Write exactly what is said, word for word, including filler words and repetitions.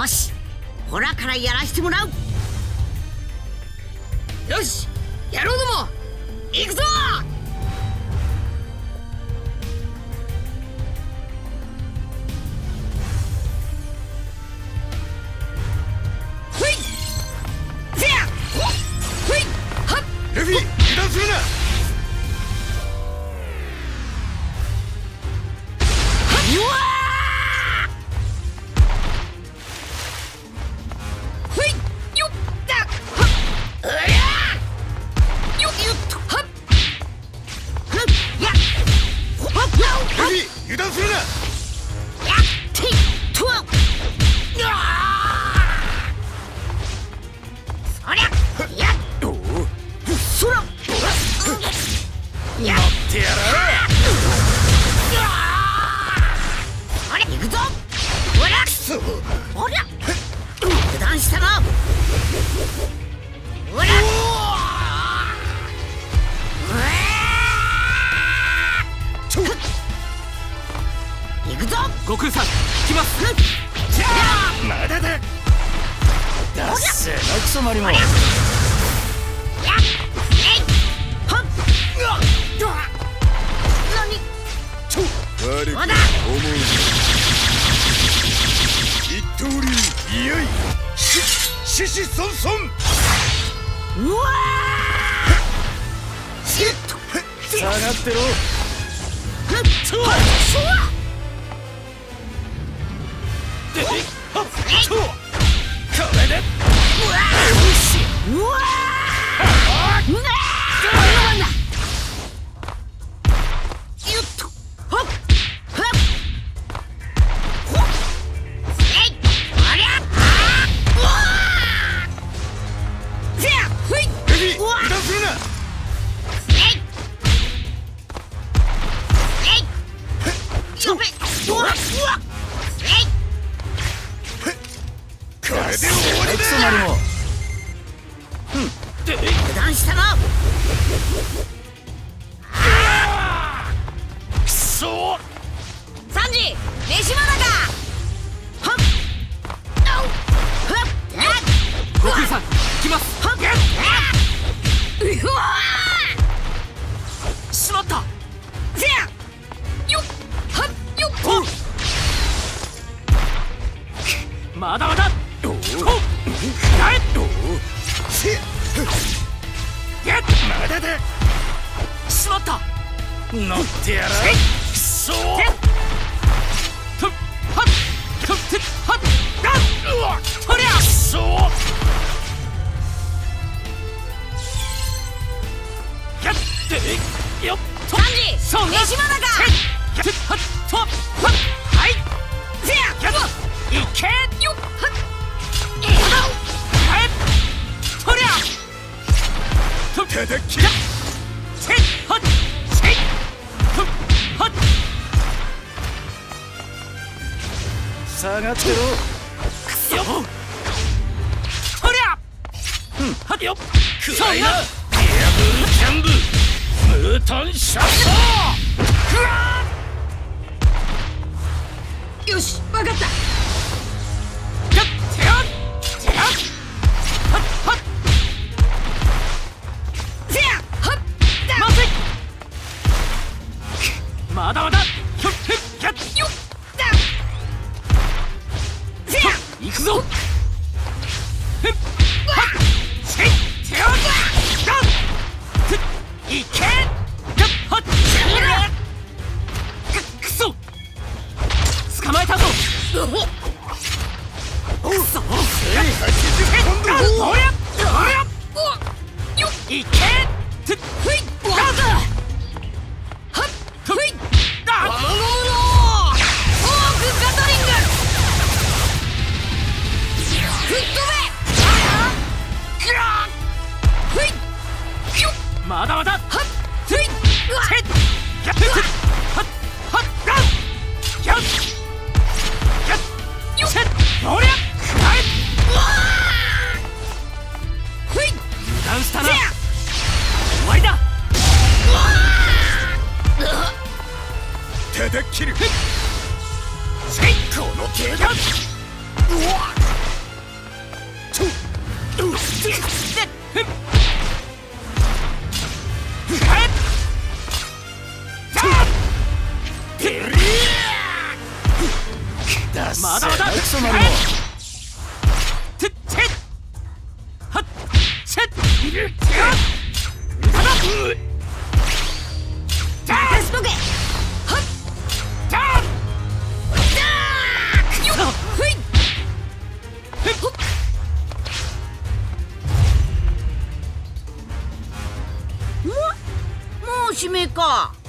よし、ほらからやらしてもらう。よし、野郎ども行くぞ。ふいせやふいはっ。 ルフィ、油断するな。 うわー、ふいよっだはっ、うやーよっよっとはっふっやっほっはっルフィ、油断するな。 やっていっとわっ、うわーそりゃやっおお、 そらやっ待ってやら。 あれ行くぞ。ほらくそほら油断したな。ほら行くぞ。 悟空さん来ます。 じゃあまだだ。だっせなクソマリモ。 やっえいはっうわっ何ちょ悪くまだ思う。一刀流、いやいししし孫孫。 うわーしっと下がってろ。 ふっそうはっではっえいとこれで。 うわーうわーうわーなんだよっとほっほっほっえいありゃあーうわーせやふいルフィ、 うわ油断するな。 えいえいちょべうわうわえいこれで終わりだ。 油断したな。 くそ。 サンジ飯まだか。はっあうはっえっ悟空さん来ます。 はっえっうわしまった。 ーせやよっはっよっほっまだまだ。 おお、 こうやれおお、せややっまだだ。 しまった。 乗ってやら。くそ。 ふっはっふっふっはっあっうわとりゃくそ。 やってよっとサンジそんな飯まだか。 やってはっとはっはいせややっいけよっはっえはいとりゃとっただき。 せいはっせいとっはっ下がってろ。 くそよとりゃはっよくらいな。ディアブルキャンブムートンシャット。 よしわかった。 やってやってやはっはっせやはっだまずいまだまだひょっへっやっよっだせや行くぞへっはっせいてやだふっいけやっはっくくそ捕まえたぞくそせいはちじゅっポンド。 あおりゃおりゃうわよっいけふっふいわかったはっふっゴあムゴムのフォークガトリング吹っ飛べくらふいよっまだまだはっふいうわせいやっふっはっはっあやっやっよっせいおりゃはいうわふい油断したなせや終わりだただ切る。 せいこの程度。 やっうわっまだまだクソなるのてってはっせっナイスボケ。はっダーよっふいほっももう締めか。